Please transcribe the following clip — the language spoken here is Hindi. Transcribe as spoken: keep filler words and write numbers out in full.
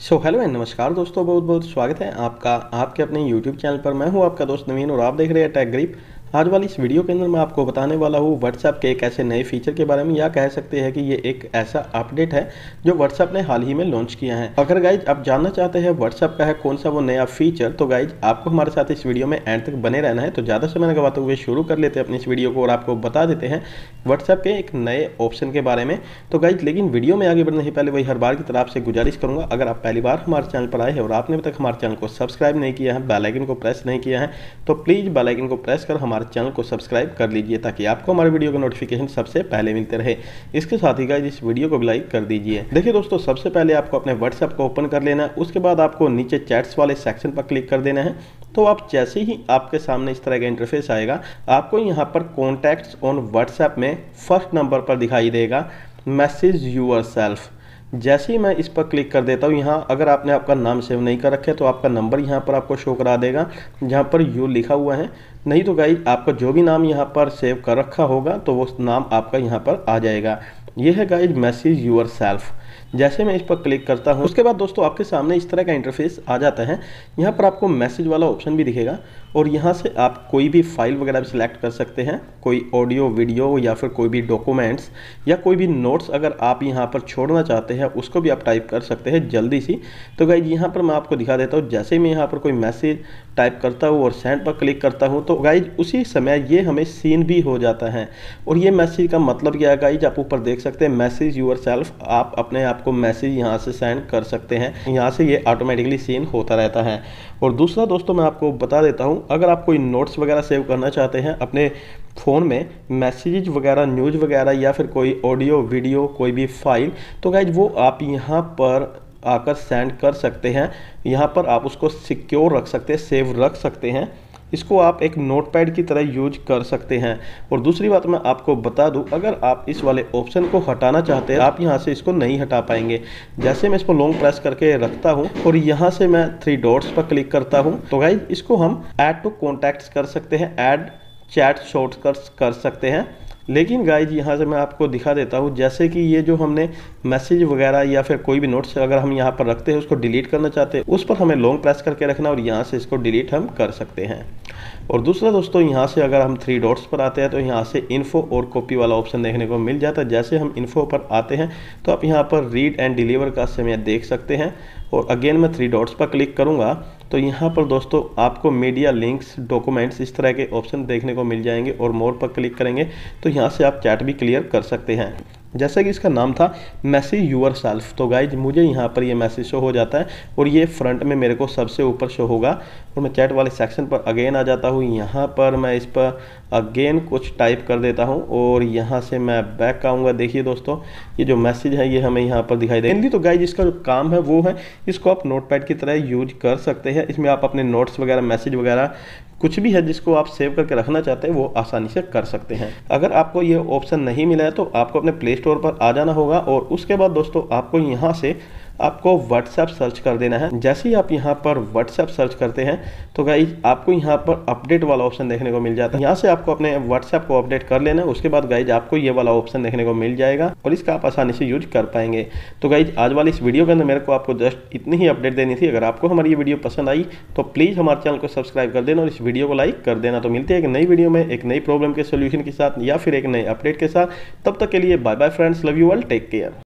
सो हेलो एंड नमस्कार दोस्तों, बहुत बहुत स्वागत है आपका आपके अपने यूट्यूब चैनल पर। मैं हूं आपका दोस्त नवीन और आप देख रहे हैं टेक ग्रिप। आज वाली इस वीडियो के अंदर मैं आपको बताने वाला हूं व्हाट्सएप के एक ऐसे नए फीचर के बारे में, या कह सकते हैं कि ये एक ऐसा अपडेट है जो व्हाट्सएप ने हाल ही में लॉन्च किया है। अगर गाइज आप जानना चाहते हैं व्हाट्सएप का है कौन सा वो नया फीचर, तो गाइज आपको हमारे साथ इस वीडियो में एंड तक बने रहना है। तो ज़्यादा समय न गवाते हुए शुरू कर लेते हैं अपनी इस वीडियो को और आपको बता देते हैं व्हाट्सएप के एक नए ऑप्शन के बारे में। तो गाइज लेकिन वीडियो में आगे बढ़ने से पहले वही हर बार की तरह आपसे गुजारिश करूंगा, अगर आप पहली बार हमारे चैनल पर आए हैं और आपने अभी तक हमारे चैनल को सब्सक्राइब नहीं किया है, बेल आइकन को प्रेस नहीं किया है, तो प्लीज़ बेल आइकन को प्रेस कर हमारे चैनल को सब्सक्राइब कर लीजिए ताकि आपको हमारे वीडियो का नोटिफिकेशन सबसे पहले मिलते रहे। इसके साथ ही गाइस इस वीडियो को भी लाइक कर दीजिए। देखिए दोस्तों, सबसे पहले आपको अपने व्हाट्सएप को ओपन कर लेना है। उसके बाद आपको नीचे चैट्स वाले सेक्शन पर क्लिक कर देना है। तो आप जैसे ही आपके सामने इस तरह का इंटरफेस आएगा, आपको यहाँ पर कॉन्टैक्ट्स ऑन व्हाट्सएप में फर्स्ट नंबर पर दिखाई देगा मैसेज यूअरसेल्फ। जैसे ही मैं इस पर क्लिक कर देता हूँ, यहाँ अगर आपने आपका नाम सेव नहीं कर रखे तो आपका नंबर यहाँ पर आपको शो करा देगा जहाँ पर यू लिखा हुआ है। नहीं तो गाइस आपका जो भी नाम यहाँ पर सेव कर रखा होगा तो वो नाम आपका यहाँ पर आ जाएगा। ये है गाइस मैसेज यूअरसेल्फ। जैसे मैं इस पर क्लिक करता हूँ, उसके बाद दोस्तों आपके सामने इस तरह का इंटरफेस आ जाता है। यहाँ पर आपको मैसेज वाला ऑप्शन भी दिखेगा और यहाँ से आप कोई भी फाइल वगैरह भी सिलेक्ट कर सकते हैं, कोई ऑडियो वीडियो या फिर कोई भी डॉक्यूमेंट्स या कोई भी नोट्स अगर आप यहाँ पर छोड़ना चाहते हैं उसको भी आप टाइप कर सकते हैं जल्दी सी। तो गाइज यहाँ पर मैं आपको दिखा देता हूँ, जैसे मैं यहाँ पर कोई मैसेज टाइप करता हूँ और सेंड पर क्लिक करता हूँ तो गाइज उसी समय ये हमें सीन भी हो जाता है। और ये मैसेज का मतलब क्या है गाइज, आप ऊपर देख सकते हैं मैसेज यूअरसेल्फ। आप अपने आप को मैसेज यहाँ से सेंड कर सकते हैं, यहाँ से ये ऑटोमेटिकली सीन होता रहता है। और दूसरा दोस्तों मैं आपको बता देता हूँ, अगर आप कोई नोट्स वगैरह सेव करना चाहते हैं अपने फ़ोन में, मैसेज वगैरह, न्यूज़ वगैरह या फिर कोई ऑडियो वीडियो कोई भी फाइल, तो गाइज वो आप यहाँ पर आकर सेंड कर सकते हैं। यहाँ पर आप उसको सिक्योर रख सकते हैं, सेव रख सकते हैं। इसको आप एक नोटपैड की तरह यूज कर सकते हैं। और दूसरी बात मैं आपको बता दूं, अगर आप इस वाले ऑप्शन को हटाना चाहते हैं आप यहाँ से इसको नहीं हटा पाएंगे। जैसे मैं इसको लॉन्ग प्रेस करके रखता हूँ और यहाँ से मैं थ्री डॉट्स पर क्लिक करता हूँ तो गाइज इसको हम ऐड टू कॉन्टैक्ट्स कर सकते हैं, ऐड चैट शॉर्टकट्स कर सकते हैं। लेकिन गाइज यहाँ से मैं आपको दिखा देता हूँ, जैसे कि ये जो हमने मैसेज वगैरह या फिर कोई भी नोट्स अगर हम यहाँ पर रखते हैं उसको डिलीट करना चाहते हैं, उस पर हमें लॉन्ग प्रेस करके रखना और यहाँ से इसको डिलीट हम कर सकते हैं। और दूसरा दोस्तों, यहाँ से अगर हम थ्री डॉट्स पर आते हैं तो यहाँ से इन्फो और कॉपी वाला ऑप्शन देखने को मिल जाता है। जैसे हम इन्फो पर आते हैं तो आप यहाँ पर रीड एंड डिलीवर का समय देख सकते हैं। और अगेन मैं थ्री डॉट्स पर क्लिक करूँगा तो यहाँ पर दोस्तों आपको मीडिया लिंक्स, डॉक्यूमेंट्स इस तरह के ऑप्शन देखने को मिल जाएंगे। और मोर पर क्लिक करेंगे तो यहाँ से आप चैट भी क्लियर कर सकते हैं। जैसा कि इसका नाम था मैसेज यूअरसेल्फ, तो गाइज मुझे यहाँ पर ये मैसेज शो हो जाता है और ये फ्रंट में मेरे को सबसे ऊपर शो होगा। और मैं चैट वाले सेक्शन पर अगेन आ जाता हूँ, यहाँ पर मैं इस पर अगेन कुछ टाइप कर देता हूँ और यहाँ से मैं बैक आऊँगा। देखिए दोस्तों, ये जो मैसेज है ये हमें यहाँ पर दिखाई देंगे। तो गाइज इसका जो काम है वो है, इसको आप नोटपैड की तरह यूज कर सकते हैं। इसमें आप अपने नोट्स वगैरह, मैसेज वगैरह कुछ भी है जिसको आप सेव करके रखना चाहते हैं वो आसानी से कर सकते हैं। अगर आपको ये ऑप्शन नहीं मिला है तो आपको अपने प्ले स्टोर पर आ जाना होगा और उसके बाद दोस्तों आपको यहाँ से आपको व्हाट्सएप सर्च कर देना है। जैसे ही आप यहाँ पर व्हाट्सएप सर्च करते हैं तो गाइज आपको यहाँ पर अपडेट वाला ऑप्शन देखने को मिल जाता है। यहाँ से आपको अपने व्हाट्सएप को अपडेट कर लेना है। उसके बाद गाइज आपको ये वाला ऑप्शन देखने को मिल जाएगा और इसका आप आसानी से यूज कर पाएंगे। तो गाइज आज वाली इस वीडियो के अंदर मेरे को आपको जस्ट इतनी ही अपडेट देनी थी। अगर आपको हमारी ये वीडियो पसंद आई तो प्लीज़ हमारे चैनल को सब्सक्राइब कर देना और इस वीडियो को लाइक कर देना। तो मिलते हैं एक नई वीडियो में एक नई प्रॉब्लम के सोल्यूशन के साथ या फिर एक नए अपडेट के साथ। तब तक के लिए bye bye friends, love you all, take care.